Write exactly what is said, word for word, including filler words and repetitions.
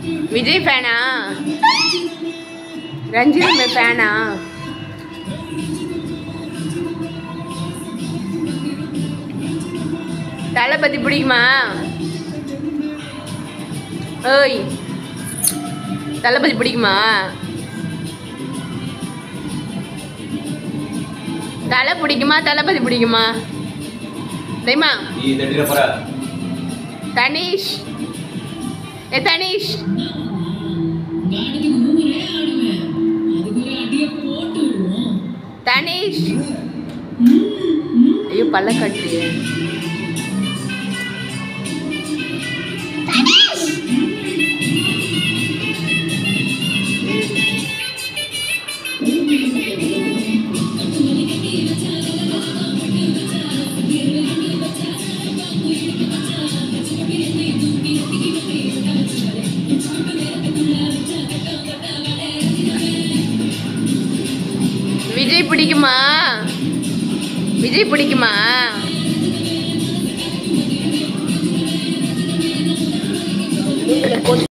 விஜய் ஃபேனா? ரஞ்சித் ஃபேனா? தளபதி பிடிக்குமா? ஓய், தளபதி பிடிக்குமா? தலை பிடிக்குமா தளபதி பிடிக்குமா? தெரியுமா? தனிஷ், ஏ தனிஷ், தனிஷ், ஐயோ பல்ல கட்டு. விஜய் பிடிக்குமா? விஜய் பிடிக்குமா?